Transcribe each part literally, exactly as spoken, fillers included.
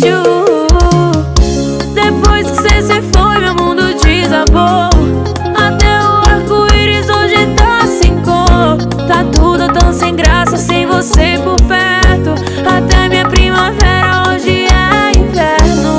beijo. Depois que cê se foi, meu mundo desabou. Até o arco-íris hoje tá sem cor. Tá tudo tão sem graça sem você por perto. Até minha primavera hoje é inverno.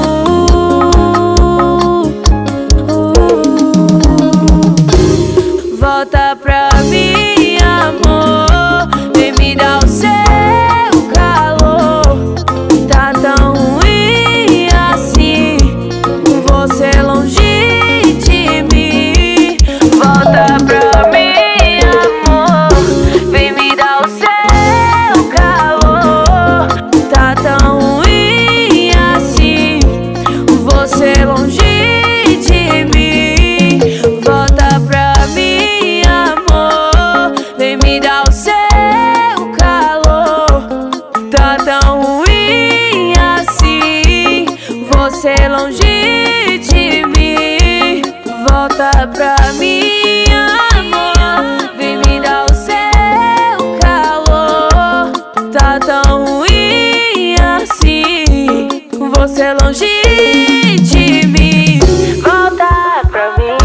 Volta pra mim, amor. Vem me dar o seu calor. Tá tão ruim assim, você longe de mim. Volta pra mim, amor. Vem me dar o seu calor. Tá tão ruim assim, você longe de mim. Volta pra mim, amor. Vem me dar o seu calor. Tá tão ruim assim, você longe de mim. Volta pra mim, amor. Vem me dar o seu calor. Tá tão ruim assim, você longe de mim. Volta pra mim.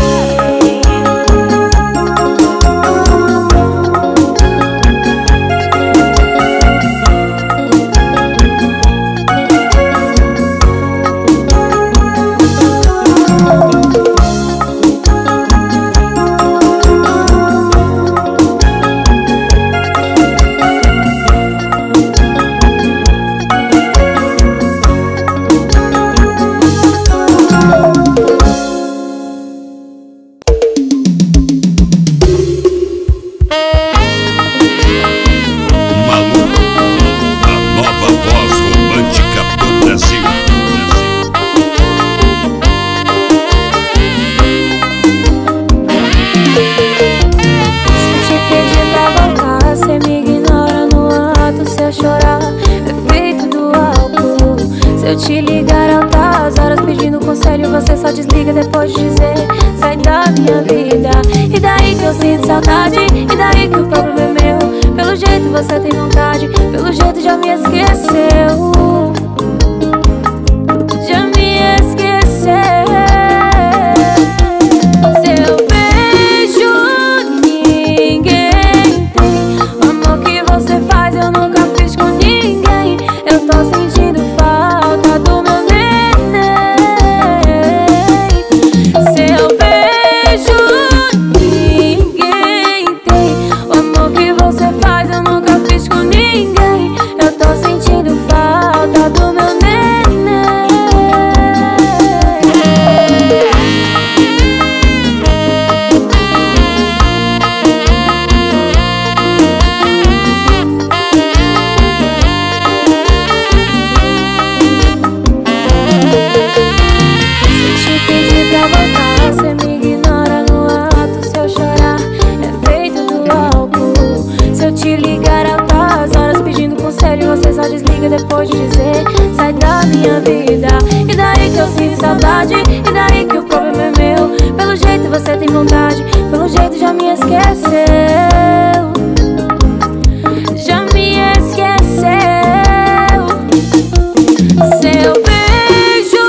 Eu te ligar altas horas pedindo conselho, você só desliga depois de dizer sai da minha vida. E daí que eu sinto saudade, e daí que o problema é meu. Pelo jeito você tem vontade, pelo jeito já me esqueceu. Já me esqueceu. Seu beijo ninguém tem. O amor que você faz eu nunca fiz com ninguém. Eu tô sentindo falta do meu neném. Seu beijo ninguém tem. O amor que você faz eu nunca fiz com ninguém. Eu tô sentindo falta do meu neném. Você só desliga depois de dizer sai da minha vida. E daí que eu sinto saudade, e daí que o problema é meu. Pelo jeito você tem vontade, pelo jeito já me esqueceu. Já me esqueceu. Seu beijo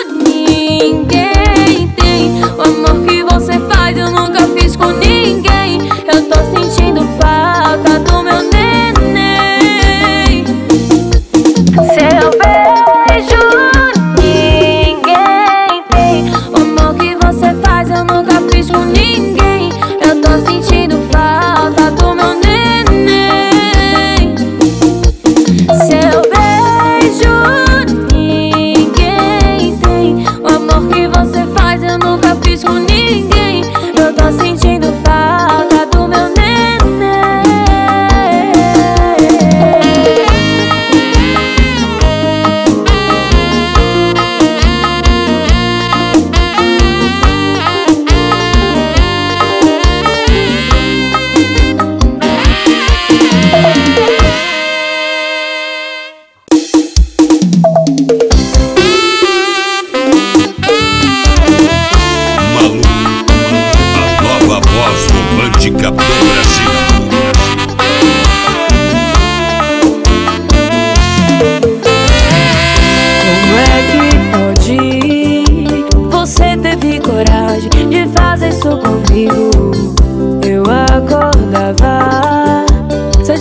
ninguém tem. O amor que você faz eu nunca fiz com ninguém. Eu tô sentindo falta do meu neném. Seu beijo ninguém tem.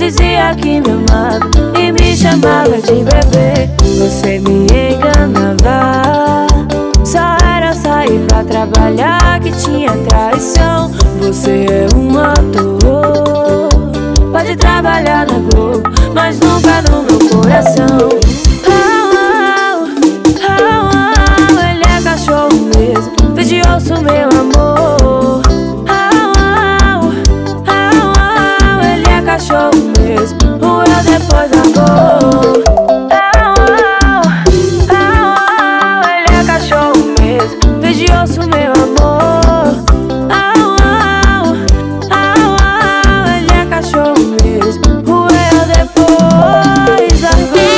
dizia que me amava e me chamava de bebê. Você me enganava, só era sair pra trabalhar que tinha traição. Você é um ator, pode trabalhar na Globo, mas nunca no meu coração. Oh, oh, oh, oh, ele é cachorro mesmo, pede osso meu amor. Oh, oh, oh, oh, ele é cachorro mesmo, o eu depois da dor. Oh, oh, oh, oh, ele é cachorro mesmo, pede osso meu amor. Oh, oh, oh, oh, ele é cachorro mesmo, o eu depois da dor.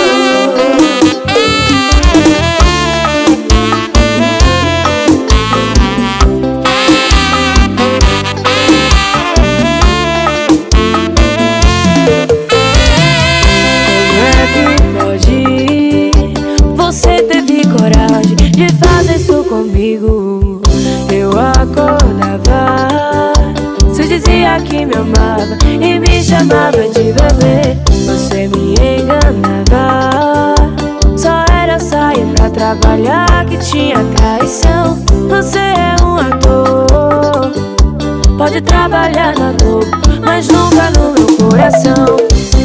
Você teve coragem de fazer isso comigo. Eu acordava, você dizia que me amava e me chamava de bebê. Você me enganava, só era sair pra trabalhar que tinha traição. Você é um ator, pode trabalhar na Globo, mas nunca no meu coração.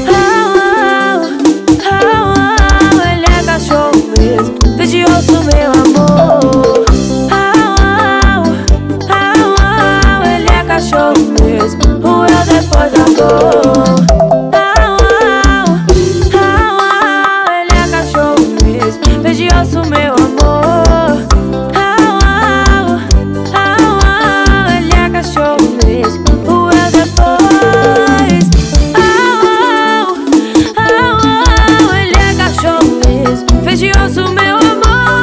Pede osso meu amor. Oh, oh, oh, oh, ele é cachorro mesmo, o eu depois da dor. Oh, oh, oh, oh, ele é cachorro mesmo, pede osso meu amor. Oh, oh, oh, oh, ele é cachorro mesmo, o eu depois. Oh, oh, oh, oh, ele é cachorro mesmo, pede osso meu amor.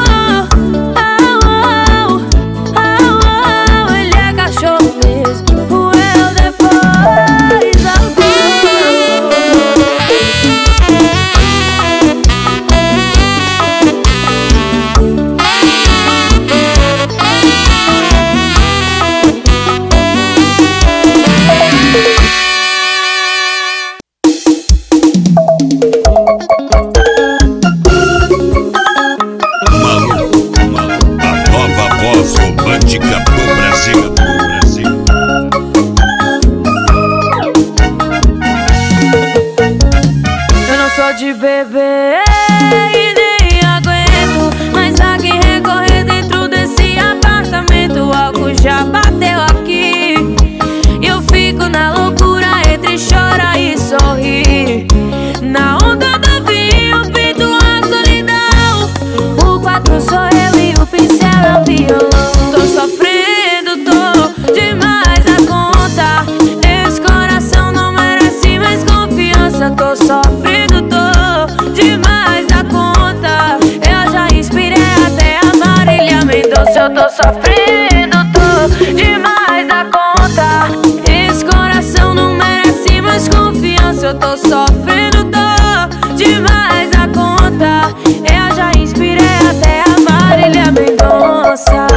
De bebê e nem aguento mais a quem recorrer dentro desse apartamento. O álcool já bateu aqui e eu fico na loucura entre chorar e sorrir. Na onda do vinho pinto a solidão, o quatro sou eu e o pincel é o violão. Tô sofrendo, tô demais da conta, esse coração não merece mais confiança. Tô sofrendo, tô demais da conta, eu já inspirei até a Marília Mendonça. Eu tô sofrendo, tô demais da conta, esse coração não merece mais confiança. Eu tô sofrendo, tô demais da conta, eu já inspirei até a Marília Mendonça.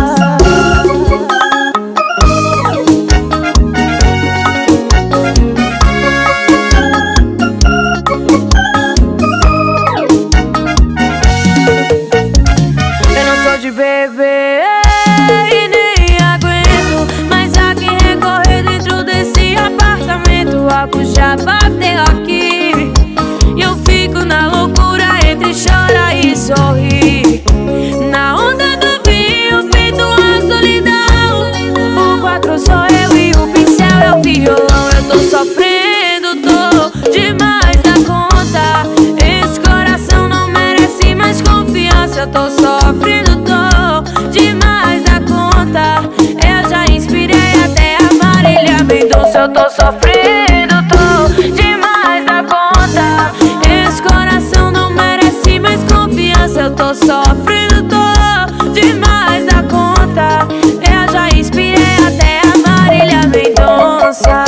De bebê e nem aguento mais a quem recorrer dentro desse apartamento. O álcool já bateu aqui e eu fico na loucura entre chorar e sorrir. Na onda do vinho pinto a solidão, o quatro sou eu e o pincel é o violão. Eu tô sofrendo, tô demais da conta, esse coração não merece mais confiança. Eu tô sofrendo, demais da conta, eu já inspirei até a Marília Mendonça. Eu tô sofrendo, tô demais da conta, esse coração não merece mais confiança. Eu tô sofrendo, tô demais da conta, eu já inspirei até a Marília Mendonça.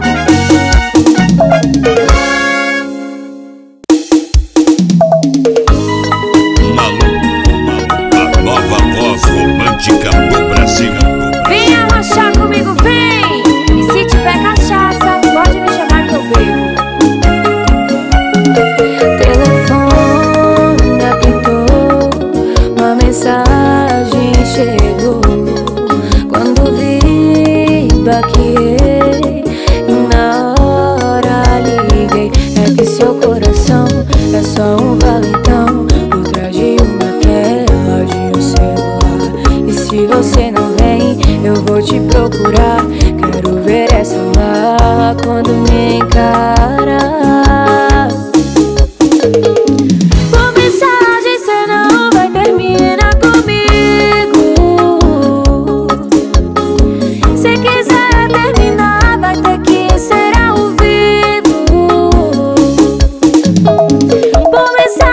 Malu, Telefone apitou, uma mensagem chegou. Quando vi, baqueei e na hora liguei. É que seu coração é só um valentão por trás de uma tela de um celular. E se você não vem, eu vou te procurar. Quero ver essa marra quando me encarar. Por mensagem cê não vai terminar comigo. Se quiser terminar, vai ter que ser ao vivo. Por mensagem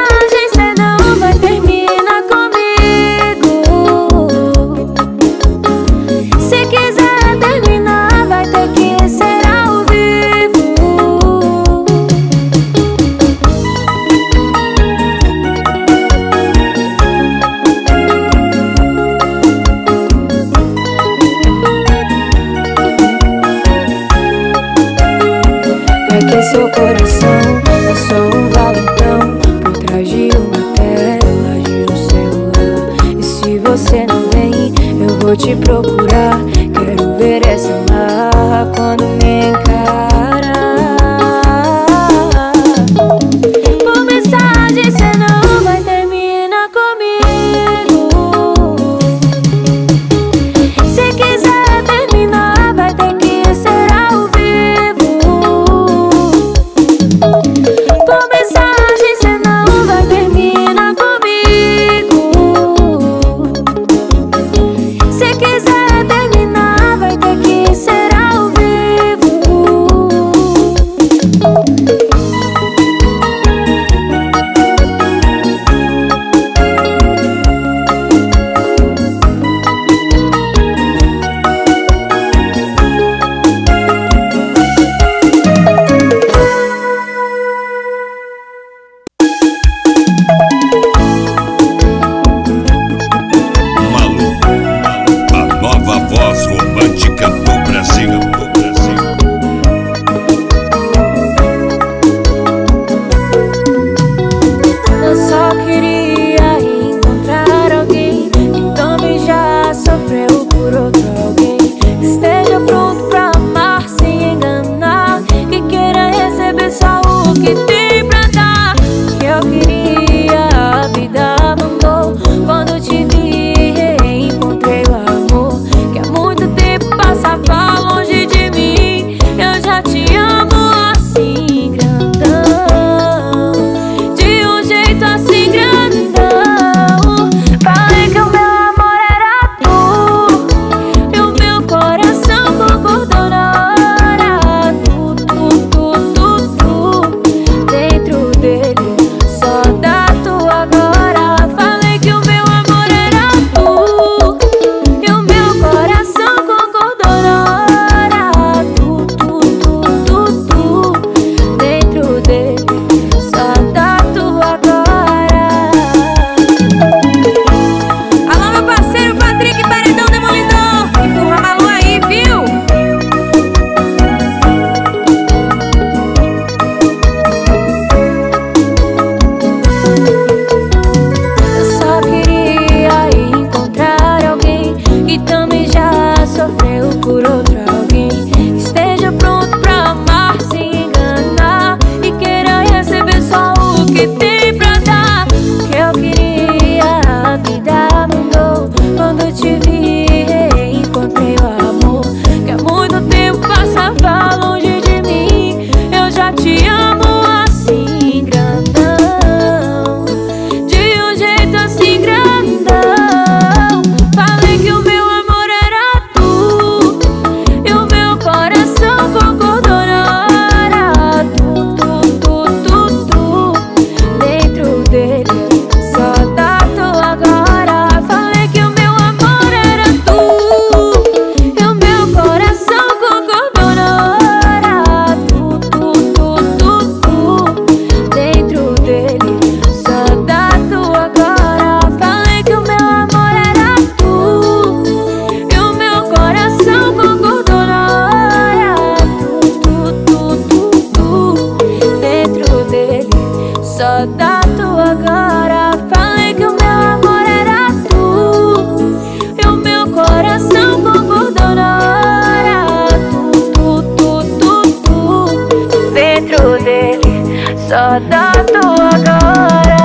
só dá tu agora. Falei que o meu amor era tu e o meu coração concordou na hora. Tu, tu, tu, tu, tu. Dentro dele só dá tu agora.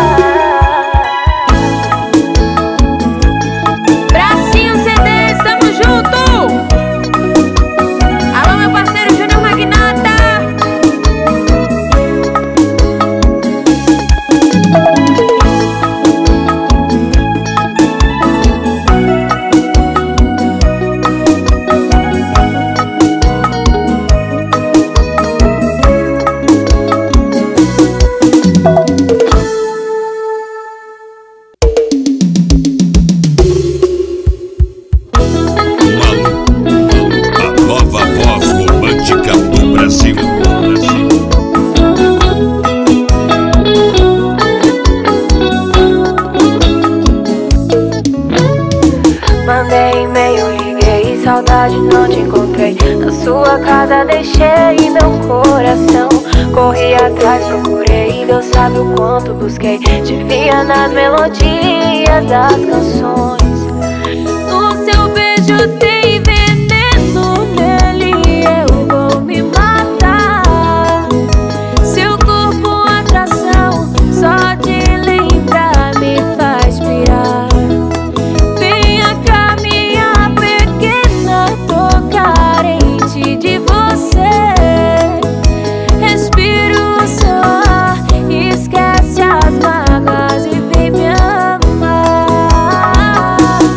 Bracinho C D, tamo junto. Alô, meu parceiro Júnior Magnata. Mandei e-mail, liguei, saudade não te encontrei. Na sua casa deixei meu coração. Corri atrás, procurei, Deus sabe o quanto busquei. Te via nas melodias das canções. No seu beijo tem veneno, nele eu vou me matar. Seu corpo atração, só de lembrar me faz pirar. De você, respiro o seu ar, esquece as mágoas e vem me amar.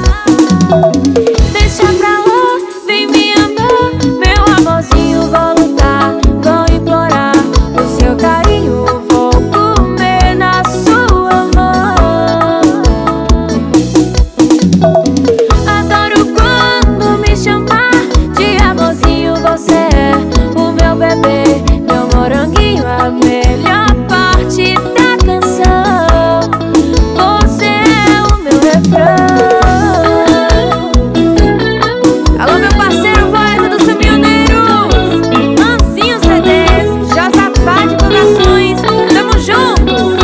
Deixa pra lá, vem me amar, meu amorzinho, vou lutar, vou implorar o seu carinho, vou comer na sua mão. Adoro quando me chamar de amorzinho. Você é o meu bebê, meu moranguinho, a melhor parte da canção. Você é o meu refrão. Alô, meu parceiro poeta dos caminhoneiros, Mansinho C Ds, Josafá Divulgações, tamo junto.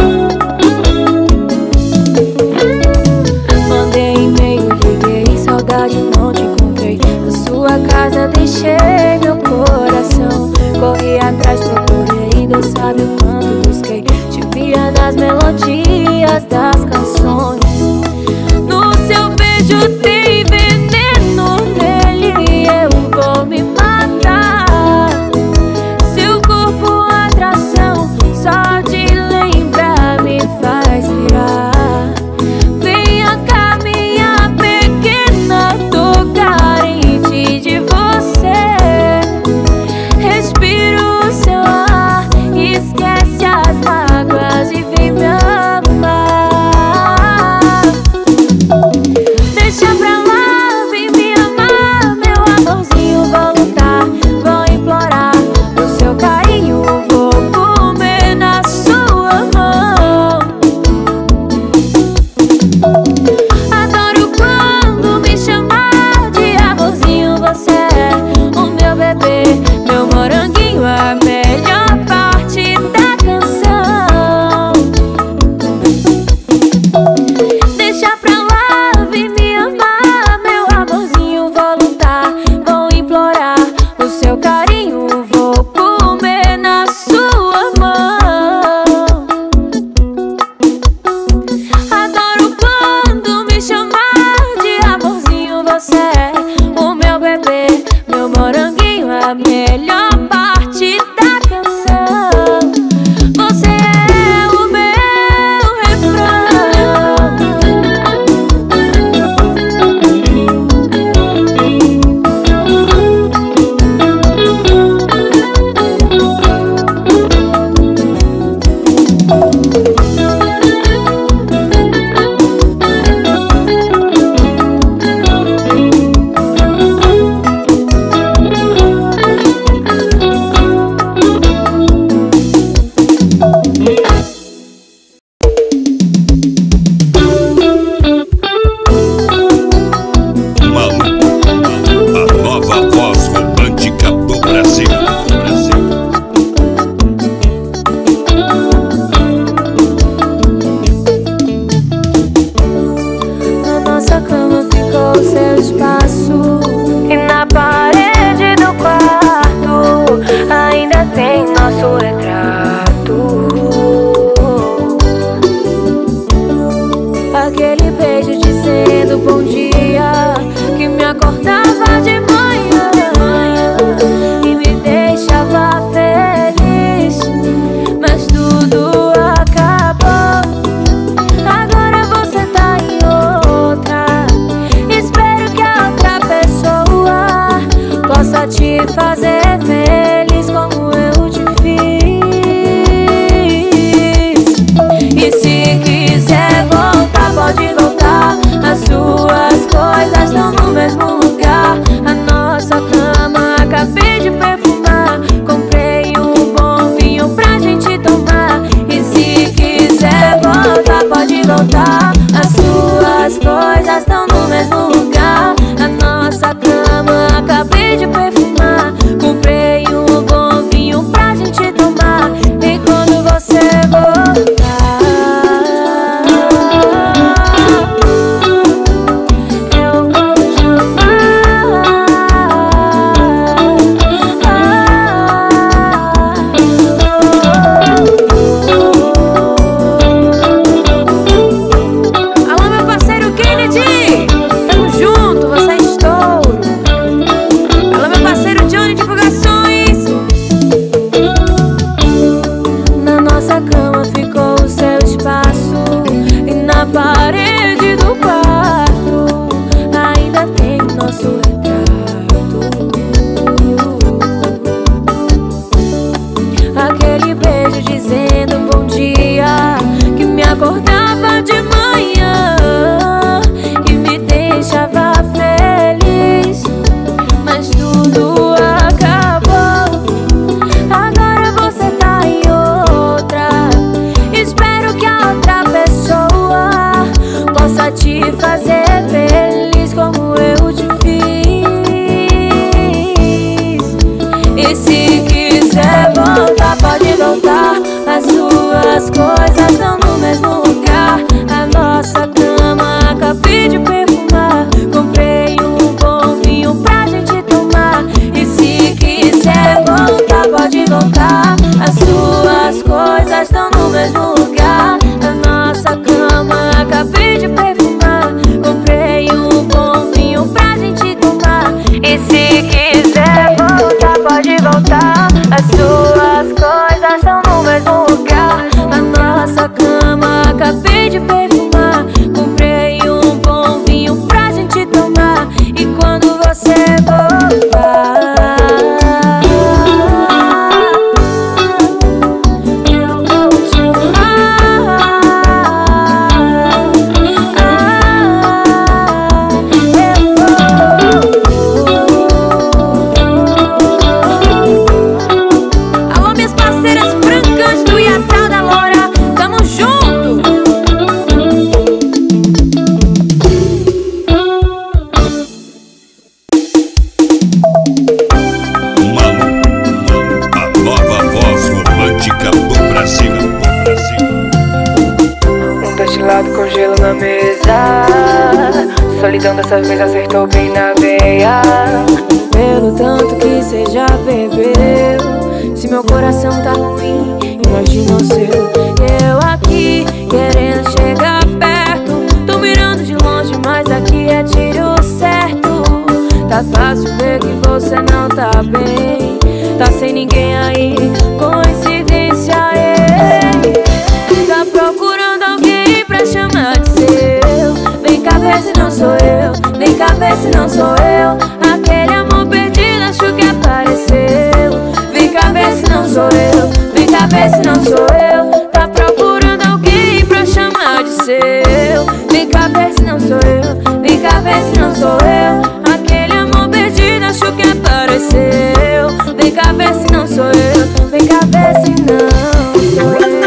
Mandei e-mail, liguei, saudade não te encontrei. Na sua casa deixei meu coração. Corri atrás, procurei, Deus sabe o quanto busquei. Te via nas melodias das canções. No seu beijo tem veneno, nele eu vou me matar. Seu corpo atração, só de lembrar me faz virar. Venha cá, minha pequena, tô carente de você. Respiro o seu ar, esquece as mágoas e vem me amar. gelado com gelo na mesa. Solidão dessa vez acertou bem na veia. Pelo tanto que cê já bebeu, se meu coração tá ruim, imagina o seu. Eu aqui querendo chegar perto, tô mirando de longe, mas aqui é tiro certo. Tá fácil ver que você não tá bem, tá sem ninguém aí, coincidência é. Tá procurando alguém pra chamar de seu. Vem cá ver se não sou eu, vem cá ver se não sou eu. Aquele amor perdido acho que apareceu. Vem cá ver se não sou eu, vem cá ver se não sou eu. Tá procurando alguém pra chamar de seu. Vem cá ver se não sou eu, vem cá ver se não sou eu. Aquele amor perdido acho que apareceu. Vem cá ver se não sou eu, vem cá ver se não sou eu.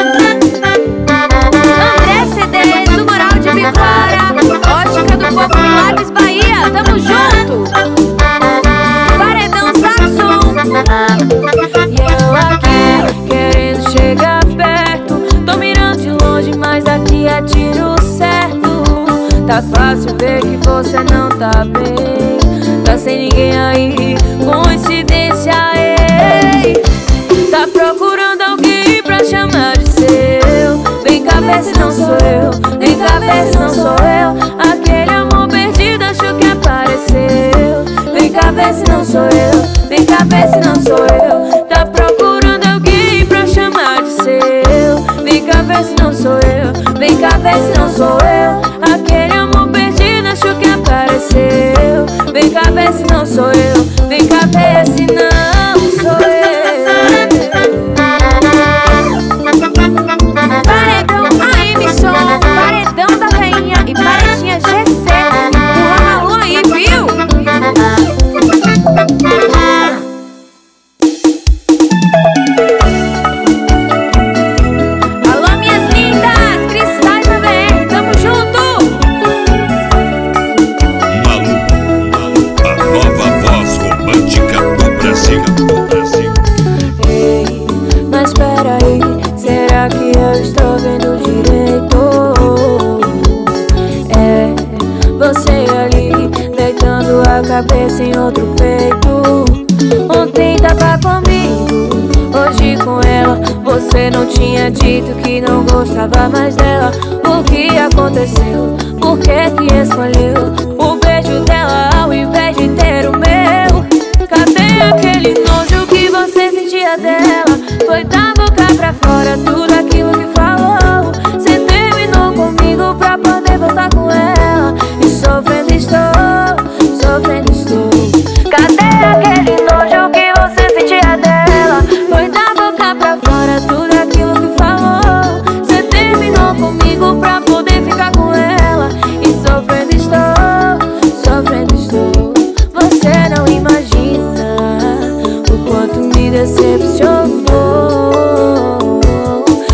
André C D do Mural de Vitória, Ótica do Povo Milagres Bahia, tamo junto. Paredão Saxon. E eu aqui querendo chegar perto, tô mirando de longe, mas aqui é tiro certo. Tá fácil ver que você não tá bem, tá sem ninguém aí, coincidência ei. Tá procurando alguém pra chamar de seu. Vem cá ver se não sou eu, vem cá ver se não sou eu. Aquele amor perdido acho que apareceu. Vem cá ver se não sou eu, vem cá ver se não sou eu. Tá procurando alguém pra chamar de seu. Vem cá ver se não sou eu, vem cá ver se não sou eu. Aquele amor perdido acho que apareceu. Vem cá ver se não sou eu, vem cá ver se não sou eu. Paredão A M Som, paredão da rainha e paredinha G C. O Ramalô aí, viu? Alô, minhas lindas, cristais também, tamo junto. Malu, a nova voz romântica do Brasil. Ei, mas peraí, será que eu estou vendo direito? É, você ali, deitando a cabeça em outro peito. Ontem tava comigo, hoje com ela. Você não tinha dito que não gostava mais dela. O que aconteceu? Por que que escolheu o beijo dela ao invés de ter o meu? Cadê aquele nojo que você sentia dela? Foi da boca pra fora tudo aquilo que falou. Você terminou comigo pra poder voltar com ela. E sofrendo estou, sofrendo estou. Cadê aquele nojo que você sentia dela? Foi da boca pra fora tudo aquilo que falou. Você terminou comigo pra poder ficar com ela. E sofrendo estou, sofrendo estou. Você não imagina o quanto me decepcionou.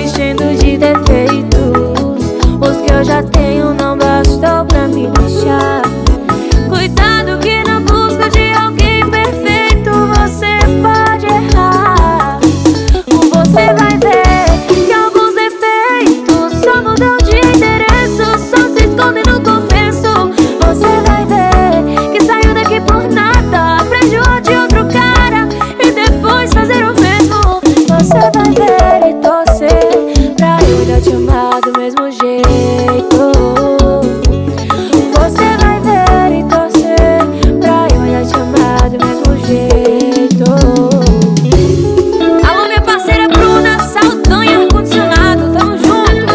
enchendo de defeitos. Os que eu já tenho não bastou pra me deixar. Cuidado que na busca de alguém perfeito você pode errar. Você vai ver que alguns defeitos só mudam de endereço, só se escondem no começo. Você vai ver que saiu daqui por nada, aprende o de outro cara e depois fazer o mesmo. Você vai ver e torcer pra eu ainda te amar do mesmo jeito. Você vai ver e torcer pra eu ainda te amar do mesmo jeito. Alô, minha parceira Bruna, Saltão e ar-condicionado, tamo junto.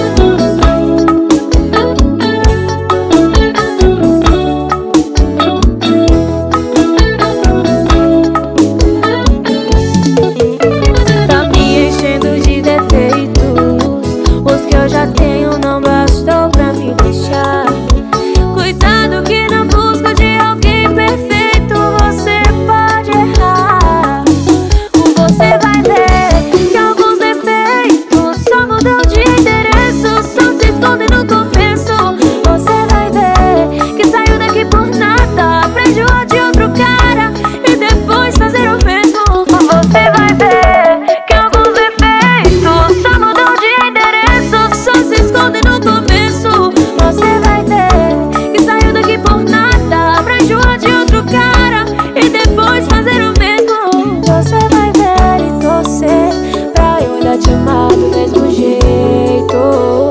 Tá me enchendo de defeitos. Os que eu já tenho não bastou pra me deixar. Cuidado que na busca de alguém perfeito você pode errar. Você vai ver que alguns defeitos só mudam de endereço, só se escondem no começo. Você vai ver que saiu daqui por nada, aprende o de outro cara e depois fazer o mesmo. Você vai ver que alguns defeitos só mudam de endereço, só se escondem no começo. Você vai ver que saiu daqui por nada, aprende o de outro cara e depois fazer o mesmo. Você vai ver e torcer pra eu ainda te amar do mesmo jeito.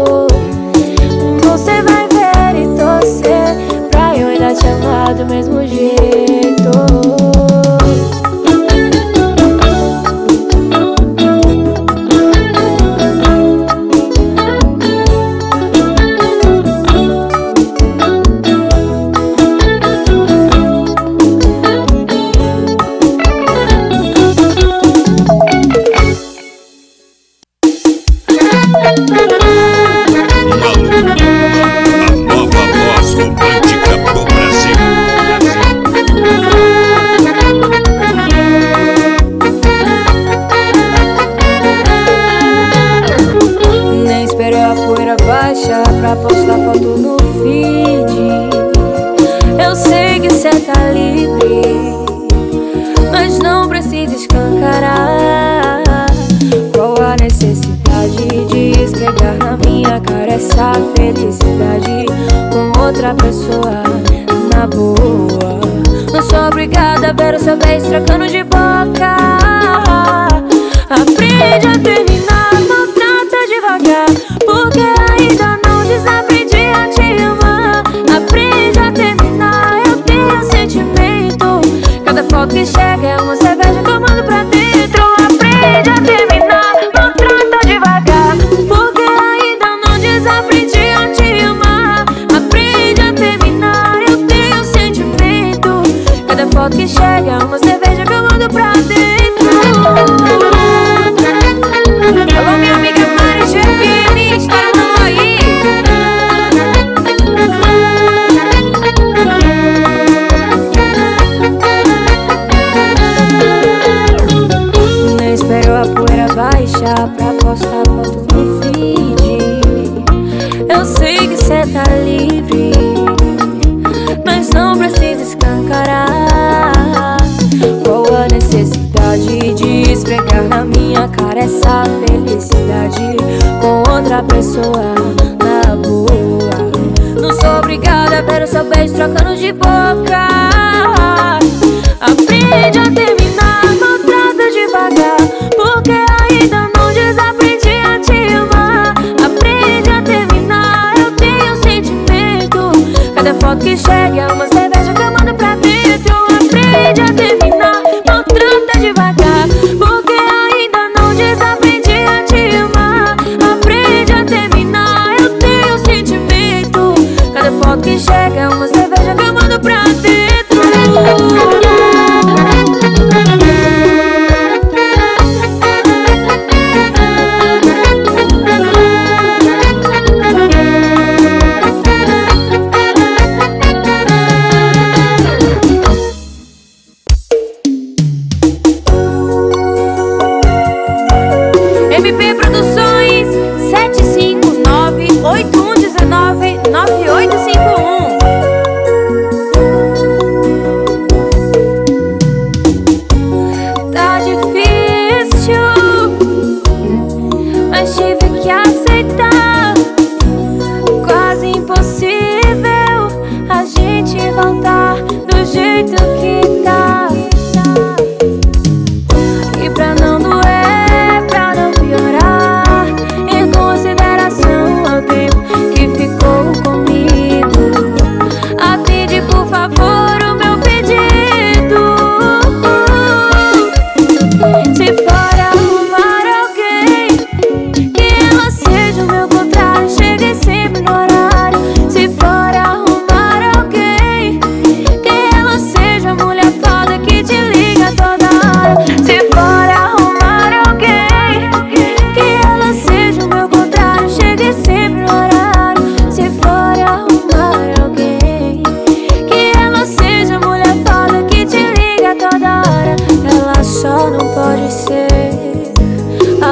Você vai ver e torcer pra eu ainda te amar do mesmo jeito. A nova voz romântica do Brasil. Nem esperou a poeira baixar pra postar foto no feed. Eu sei que cê tá livre, mas não precisa escancarar. Qual a necessidade de esfregar na minha cara essa felicidade com outra pessoa na boa? Não sou obrigada a ver o seu beijo trocando de boca. Aprende a terminar, maltrata devagar, porque ainda não desaprendi a te amar. Aprende a terminar, eu tenho sentimento. Cada foto que chega é uma cerveja que eu mando pra dentro. Aprende a terminar, maltrata devagar, porque ainda não desaprendi a te amar. Aprende a terminar, eu tenho sentimento. Cada foto que chega é uma cerveja que eu mando pra dentro. Alô, minha amiga Mari Chefini, estoura não aí. Nem esperou a poeira baixar pra postar foto no feed. Eu sei que cê tá livre, mas não precisa escancarar. Qual a necessidade de esfregar na minha cara essa felicidade com outra pessoa na boa? Não sou obrigada a ver o seu beijo trocando de boca. Aprende a terminar, maltrata devagar, porque ainda não desaprendi a te amar. Aprende a terminar, eu tenho sentimento. Cada foto que chega é uma cerveja que eu mando pra dentro. Aprende a terminar, maltrata devagar, porque ainda não desaprendi a te amar. Aprende a terminar, eu tenho sentimento. Cada foto que chega é uma cerveja que eu mando pra dentro.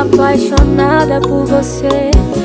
apaixonada por você.